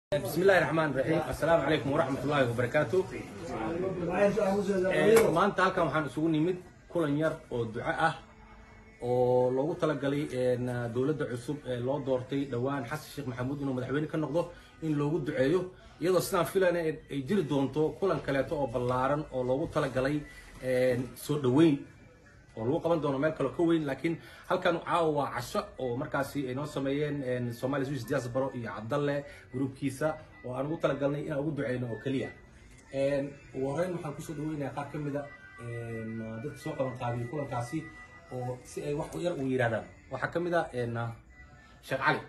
بسم الله الرحمن الرحيم السلام عليكم ورحمة الله وبركاته. maanta halkan waxaan isugu nimid kulan yar oo duco ah oo loogu talagalay dawladda cusub ee loo doortay dhawaan xasan sheekh maxamuud inuu madaxweyne ka noqdo in loogu duceeyo iyadoo sidaan filayna ay jiri doonto kulan kaleeto oo ballaaran oo loogu talagalay soo dhaweyn oo lagu qaban doono meel kale ka weyn laakiin halkan caawa waa casho oo markaasi ay noo sameeyeen Somali Swiss Diaspora iyo Cabdalle groupkiisa oo aan ugu talagalnay in aan ugu duceyno oo kaliya wareen waxaan ku soo dhaweynayaa qaar kamid ah dadka soo qaban qaabiyay kulankaasi oo si ay wax yar u yiraahdaan waxa kamid ah Sheekh Cali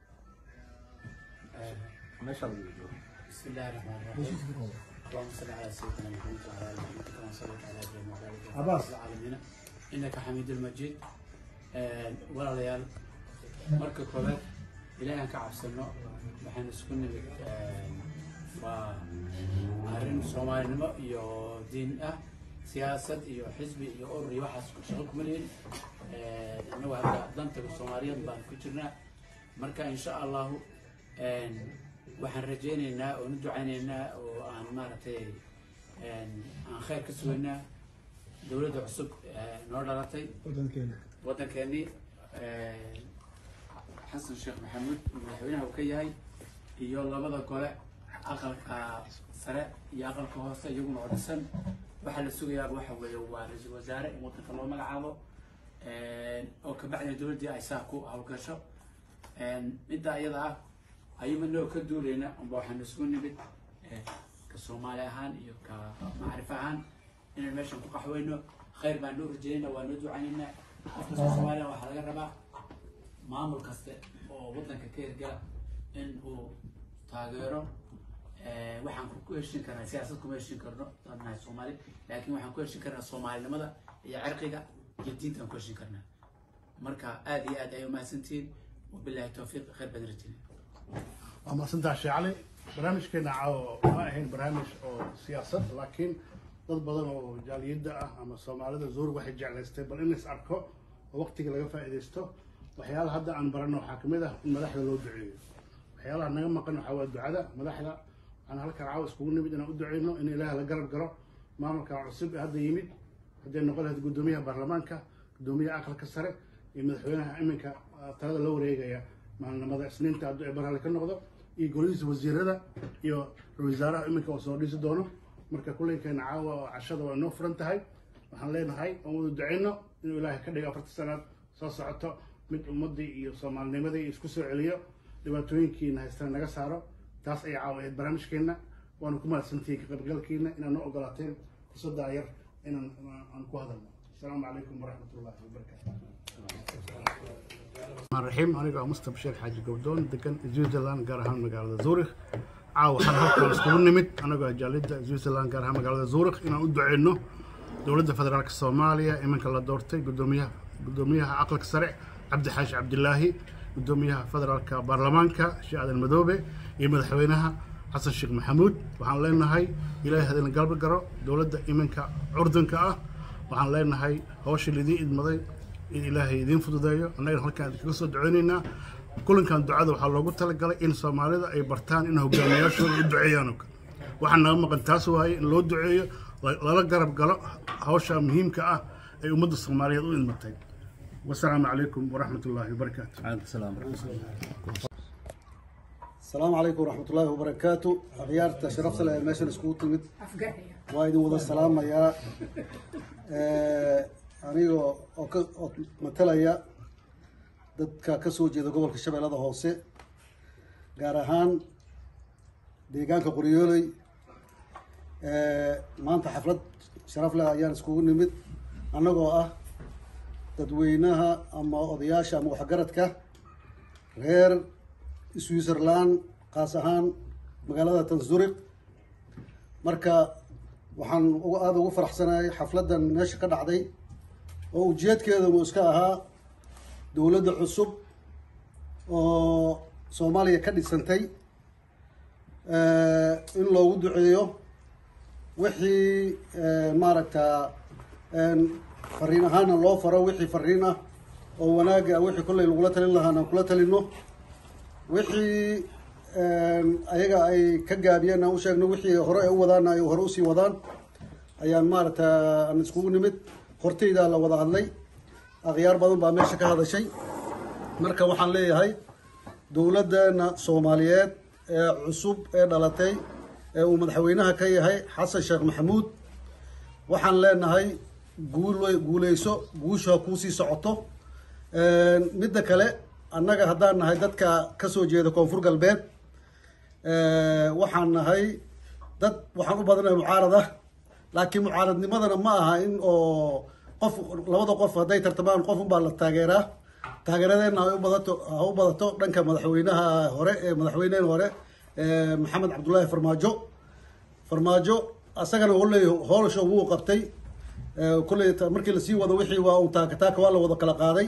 masha Allah بسم الله الرحمن الرحيم اللهم صل على سيدنا محمد وعلى ال محمد كما صليت على ابراهيم وعلى ال ابراهيم في العالمين انك حميد المجيد ولا ليال marka kale ilaahay ka cabsano waxaan isku nimid waa arrin Soomaalinimo iyo diin ah siyaasad iyo xisbi iyo urur iyo waxa shaqo ku leeyahay anagu hadda danta Soomaaliyeed baan ku jirnaa marka insha Allah waxaan rajaynaynaa oo ducaynaynaa oo aan maartay aan khayr ka sugnaa dawladda cusub noo dhalatay wadankeeni xasan sheekh maxamuud madaxweynaha uu ka yahay iyo labada gole aqalka sare iyo aqalka hoose iyaguna oo dhisan waxa la sugayaa waxa weeye waa ra'iisul wasaare in wadanka loo magacaabo oo ka bacdi dawladda ay saa ku hawlgasho midda iyada ah ayuu manoo ka duuleena oo waxaan isku nimid ka Soomaali ahaan iyo ka macrif ahaan in meeshan ku qaxweyno khayr baan loo rajeynaa waan u ducaynaa qofka Soomaaliya waxa laga rabaa maamul kasta oo wadanka ka hirgala in uu taageero waxaan ku heshin karnaa siyaasad kuma heshin karno dadna Soomaali laakiin waxaan ku heshin karnaa Soomaalinimada iyo cirqiga iyo diinta ku heshin karnaa marka aad iyo aad ay u mahadsantiin wabillahi tawfiiq khayr badan rajayna أما سنتها شعلي برامج كنا ما هين برامج أو سياسة لكن ضد بدن وجال يدة أما الصومالية زور واحد جعل يستقبل الناس أركو ووقت كلا يفا إديستو وحيال هذا عن برنا وحاكمه ده المدحلة لو دعيه وحيال أنا ما كنا حاول الدعاء مدحلة أنا هلك عاوز كوني بدنا أدعينه إن إله لجرب جرب ما ملك عصب هذا يمد هذا نقول هذا قدومية برلمانك قدومية أكل كسرة يمدحونها إمك ترى لو ريجا مع المدى سنين تعدوا عبارة لك النقطة يقوليز وزير هذا يو الوزارة إمك وصوريز دونه مركا كله كان عاوة عشرة ونوفر انتهاي وحنلين هاي ودعينا إنه إله كده يفرط السنة صاصعته من المضي يصوم على النمذي يسكسر عليه لباتوين كينا هستنا نجسارة تاس أي عاوة برامج كينا ونكمل سنتيك قبل كينا إن نوع غلطين تصد داير إن نكو هذا السلام عليكم ورحمة الله وبركاته. الرحيم أنا مصطفى الشيخ حاج قودون دكان زويسرلاند قارهان مقالة زورخ عاو حركة مسكون نمت أنا جالد زويسرلاند قارهان مقالة زورخ إن أدعي إنه دولة فدرالك الصومالية إمن كلا دورتي قدوميها عقلك سريع عبد الحاج عبد الله قدوميها فدرالك برلمانك شهادة المذوبة يمد حوينها حسن الشيخ محمود وحن لنا هاي إلهي هذا القلب القرا دولة إمنك عردنك وحن لنا هاي هوش اللي دي المضي إلهي يدين فضايا أنا هل كان يقصد عيننا كل كان دعاء وحلا قلت لك قال إن سوماليدا أي برتان إنه جامعة شو يدعيانك وحنا ما قنتاسوا هاي لو دعية لا قرب قال هوشة مهم كأ أي أمد الصومالية طول المتين والسلام عليكم ورحمة الله وبركاته. عليكم السلام ورحمة الله. السلام عليكم ورحمة الله وبركاته. غيار تشرفت لها الماشن سكوت وايد وضع السلام يا anigoo oo matalaya dadka ka soo jeeda gobolka Shabeellada Hoose gaar ahaan deegaanka Qoryooley maanta xaflad sharaf leh ayaan iskugu nimid anagoo ah dadweynaha ama odayaasha ama waxgaradka reer Switzerland qaas ahaan magaalada Zurich marka waxaan aad ugu faraxsanahay xafladan meesha ka dhacday oo ujeedkeedu uu iska ahaa dawladda cusub oo Soomaaliya ka dhisantay in loogu duceeyo wixii maaragta fariin ahaan loo faro wixii fariin ah oo wanaaga wixii kulay lagu la talin lahaana kula talino wixii ayaga ay ka gaabiyeen aan u sheegno wixii hore ay u wadaan ay hore usii wadaan ayaan maaragta aan iskugu nimid hortaydaa la wada hadlay akhyaar badan baa meesha ka hadashay marka waxaan leeyahay dowladdeena soomaaliyeed ee cusub ee dhalatay ee uu madaxweynaha ka yahay xasan sheekh maxamuud waxaan leenahay guuleyso guusha kuusii socoto midda kale annaga haddaan nahay dadka kasoo jeeda koonfur galbeed waxaan nahay dad waxaan u badanahay mucaarad ah laakiin mucaaradnimadana ma aha in oo qof labada qof hadday tartamaan qof unbaa la taageeraa taageeradeenna ha u badato dhanka madaxweynaha hore ee madaxweynehen hore maxamed cabdullaahi farmaajo asagana walley howlasha wuu qabtay kolley markii lasii wado wixii waa un taaka waa la wada kala qaaday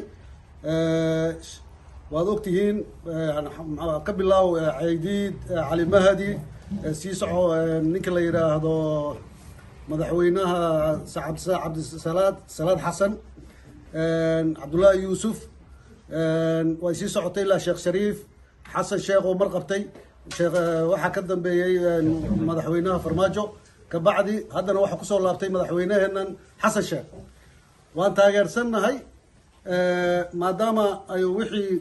waad ogtihiin ka bilaaw caydiid cali mahdi sii soco ninka la yidhaahdo madaxweynaha cabdisalaad xasan cabdullaahi yuusuf way sii socotay ilaa sheekh shariif xasan sheekh oo mar qabtay waxaa ka dambeeyey madaxweynaha farmaajo kabacdi haddana waxaa kusoo laabtay madaxweyneheenan xasan sheekh waan taageersannahay maadaama ay wixii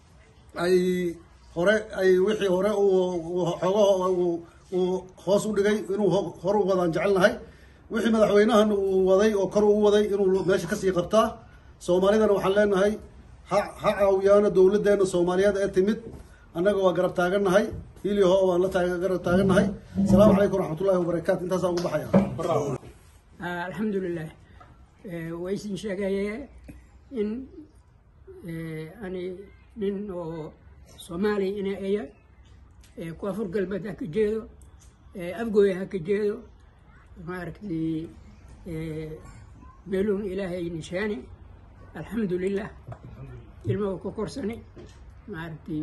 hore xoogaha uu hoos u dhigay inuu hor u wadaan jecelnahay wixii madaxweynahan uu waday oo kor u waday inuu meesha kasii qabtaa soomaalidana waxaan leenahay ha caawiyaano dowladeena soomaaliyeed ee timid annaga waa garab taagannahay hiliho waan la garab taagannahay asalaamu calaykum waraxmatullahi wabarakaatu intaasaan ugu baxaya alxamdulilah waysin sheegaye in ani nin oo soomaaliya ina aya koonfur galbeed ha ka jeedo afgooya ha ka jeedo maaragtay meeluun ilaahay nishaani alxamdulilah ilmaha ku korsani maaragtay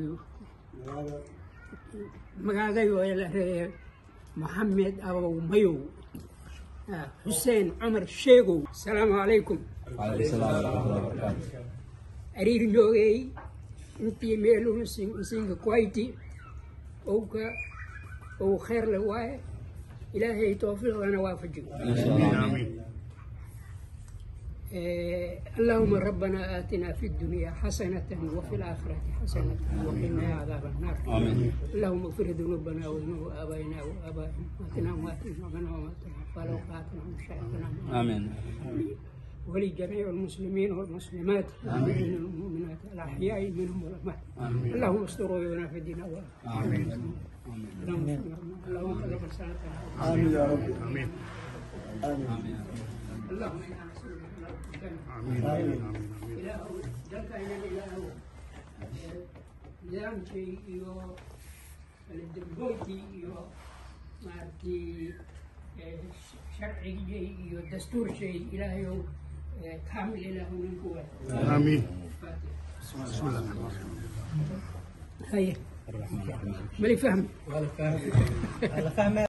magaagay waa la reeyay maxamed abow mayow xuseen cumar sheegow asalaamu calaykum ariir joogay intii meeluun singa kuwayti owka ou khayr le waaye ilaahay tawfiiqana waafajigo اللهم ربنا آتنا في الدنيا حسنة وفي الآخرة حسنة وقنا عذاب النار اللهم اغفر ذنوبنا وذنوب آبائنا وآبائهم واتنا واتنا وماتنا ولو قاتنا مشايخنا آمين ولجميع المسلمين والمسلمات والمؤمنات الأحياء منهم والأموات اللهم استر عيوبنا في الدين آمين اللهم خلق رسالتنا آمين يا رب آمين آمين اللهم آمين إله جلك إلى الإله نظام شيء يو الدبوتي يو مارتي شرعي يو دستور شيء إله يو كامل إله من قوة آمين بسم الله الرحمن الرحيم هيا مالي فهم